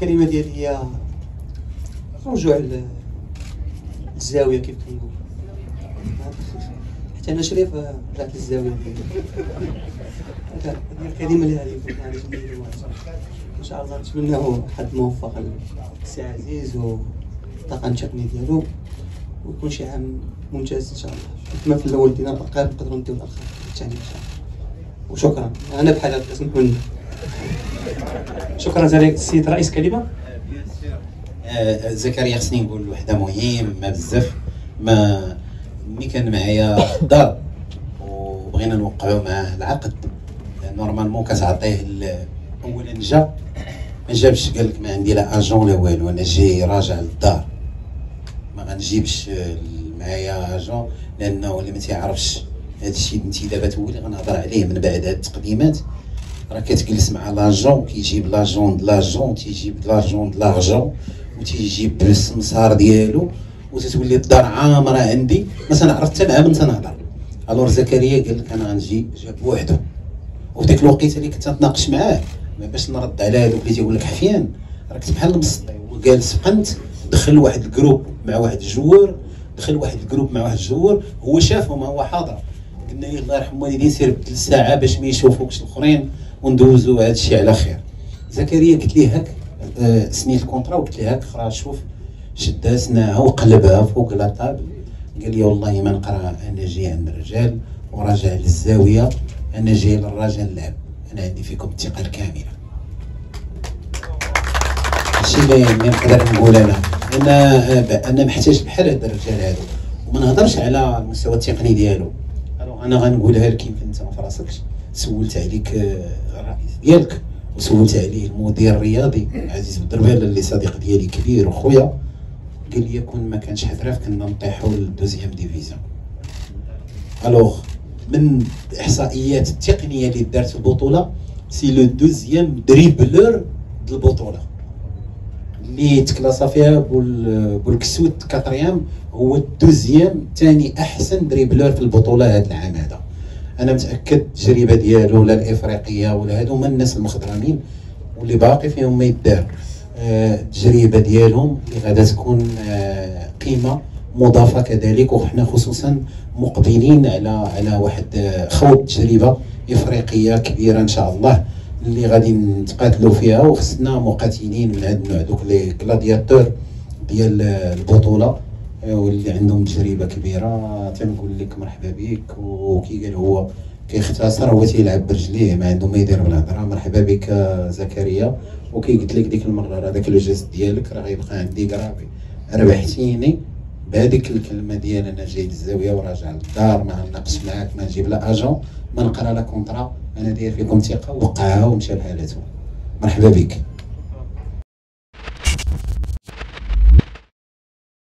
الكلمه ديالي هي رجوع للزاويه كيف كنقول، حتى انا شريف رجعت للزاويه ديالي. هذه الكلمه اللي غادي نكون ان شاء الله نتمناه حد موفق للسي عزيز والطاقم التقني ديالو، ويكون شي عام ممتاز ان شاء الله. كما في الاول دينا الارقام نقدروا نديو الارقام الثانيه ان شاء الله. وشكرا، انا بحال هكا سمحوا لنا. شكرا جزيلا السيد رئيس. كلمه زكريا خصني نقول وحده مهمه بزاف. ملي كان معايا في الدار وبغينا نوقعوا معاه العقد، نورمالمون كتعطيه اولا ما جابش، قال لك ما عندي لا اجون لا والو، انا جاي راجع للدار ما غنجيبش معايا اجون، لانه اللي ما تيعرفش هذا الشيء انت دابا تولي غنهضر عليه من بعد هاد التقديمات. راه كتجلس مع لاجون كيجيب لاجون د لاجون تيجيب لاجون د لاجون وتيجيب السمسار ديالو، وتتولي الدار عامره عندي ما تنعرف حتى مع من تنهضر. الور زكريا قال لك انا غنجي، جا بوحدو. وفي ديك الوقيته اللي كنت نتناقش معاه باش نرد على هذوك اللي تيقول لك حفيان، راك بحال المسطي. وجالس فقنت دخل واحد الجروب مع واحد الجوار، هو شافهم هو حاضر. قلنا ليه الله يرحم والديك سير بدل ساعه باش ما يشوفوكش الاخرين وندوزوا هذا الشيء على خير. زكريا قلت ليه هاك سنيت الكونطرا وقلت ليه هاك خرا شوف، شدها سناها وقلبها فوق لا طابل. قال لي والله ما نقرا، انا جاي عند الرجال وراجع للزاويه، انا جاي للراجل نلعب، انا عندي فيكم الثقه الكامله. هادشي اللي نقدر نقول انا محتاج بحال هاد الرجال هادو، وما نهضرش على المستوى التقني ديالو. انا غنقولها لك يمكن انت ما فراسكش، سولت عليك الرئيس ديالك وسولت عليه المدير الرياضي عزيز بدربال اللي صديق ديالي كبير وخويا، قال لي كون ما كانش حذراف كنا نطيحوا للدوزيام ديفيزيون. الوغ من الاحصائيات التقنيه اللي دارت في البطوله، سي لو دوزيام دريبلور د البطوله اللي تكلاصا فيها بولكسوت كاتريام، هو الدوزيام ثاني احسن دريبلور في البطوله هذا العام هذا. انا متاكد التجربه ديالو ولا الافريقيه ولا هادو هما الناس المخضرمين واللي باقي فيهم ما يدار، التجربه ديالهم اللي غادا تكون قيمه مضافه كذلك. وحنا خصوصا مقبلين على واحد خوض تجربه افريقيه كبيره ان شاء الله اللي غادي نتقاتلوا فيها، وخصنا مقاتلين من هذا النوع، دوك لي كلادياتور ديال البطوله واللي عندهم تجربه كبيره. تنقول لك مرحبا بك. وكي قال هو كيختصر، هو تيلعب برجليه ما عنده ما يدير بالهضره. مرحبا بك زكريا. وكي قلت لك ديك المره هذاك الجست ديالك راه غيبقى عندي قرابي. ربحتيني بهذيك الكلمه ديال انا جاي للزاويه وراجع للدار، ما نناقش معاك، ما نجيب لا اجون، ما نقرا لا كونطرا، انا داير فيكم ثقه، وقعها ومشى بحالته. مرحبا بك.